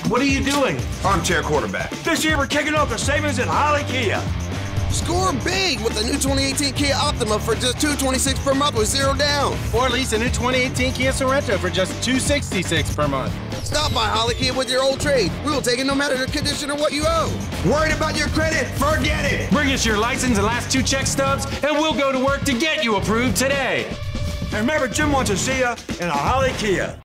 what are you doing? Armchair quarterback. This year we're kicking off the savings at Holly Kia. Score big with the new 2018 Kia Optima for just $226 per month with 0 down. Or lease a new 2018 Kia Sorento for just $266 per month. Stop by Holly Kia with your old trade. We will take it no matter the condition or what you owe. Worried about your credit? Forget it. Bring us your license and last 2 check stubs, and we'll go to work to get you approved today. And remember, Jim wants to see you in a Holly Kia.